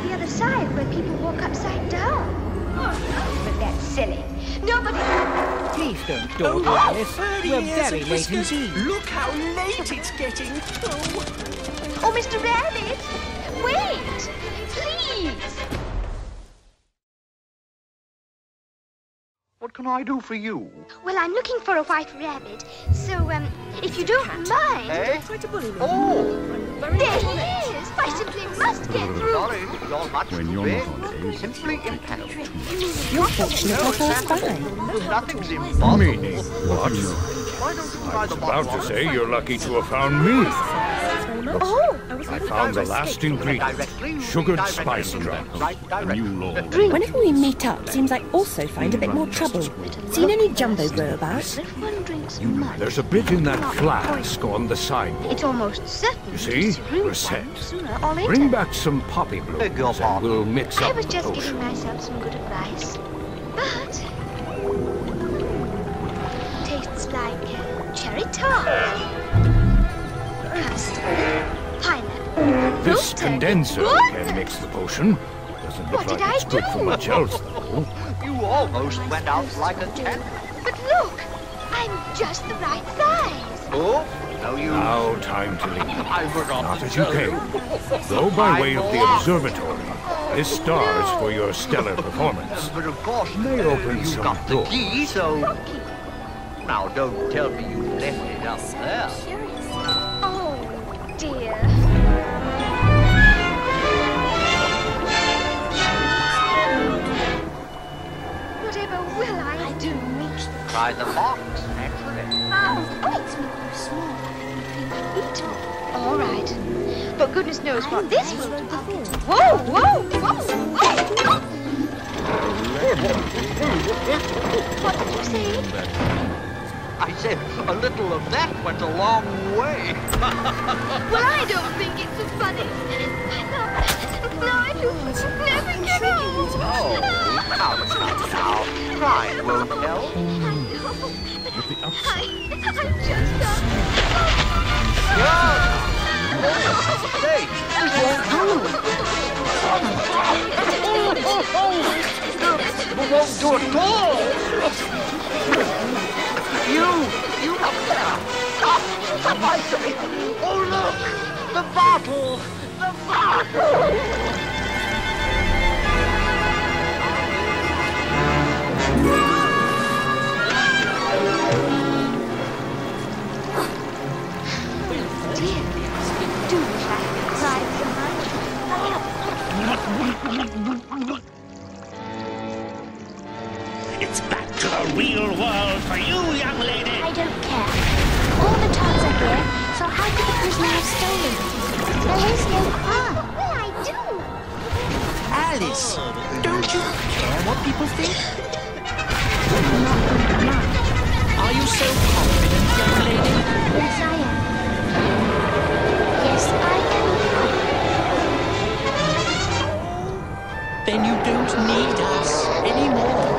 out the other side where people walk upside down. Oh, but that's silly. Nobody... Please don't dawdle, Alice. We're very late indeed. Look how late it's getting. Oh, Mr. Rabbit! Wait! Please! What can I do for you? Well, I'm looking for a white rabbit, so, if you don't mind... Eh? Oh! There he is! I simply must get through! Sorry, you're much too big. Simply impossible. You're fortunate I passed by. Nothing's impossible. Meaning what? Why don't you try the About to say you're lucky to have found me. Oh! I found the last ingredient, sugared spice drops. A new law. Whenever we meet up, seems like also find a bit more trouble. Seen any jumbo grow about? There's a bit in that flask on the sideboard. It's almost certain. You see? We're set. Bring back some poppy blooms and we'll mix I up was the just potion. giving myself some good advice. But... tastes like cherry tart. Custard. Pineapple. This fruit condenser and can mix the potion. Doesn't look What did like it's I good do? for much else, though. You almost went out like a cat. But look! I'm just the right size. Oh, no, you... Now, time to leave. I forgot Not to as you tell came. Though by way of the observatory, this stars for your stellar performance. But of course, May open you some got the doors. key, so... Now, don't tell me you left it up there. Oh, dear. Whatever will I do? Try the box, naturally. Oh, it's not small. Eat me. All right. But goodness knows what this will do. Whoa, whoa, whoa, whoa! What did you say? I said a little of that went a long way. Well, I don't think it's so funny. No, it will never get old. Oh, now. Crying won't help. I'm just Hey, this won't do. It won't do at all. You up there. Stop, I say. Oh, look, the bottle, the bottle. It's back to the real world for you, young lady. I don't care. All the tarts are here, so how could the prisoner have stolen them? There is no harm. Well, I do. Alice, don't you care what people think? Are you so confident, young lady? Yes, I am. Yes, I am. Then you don't need us anymore.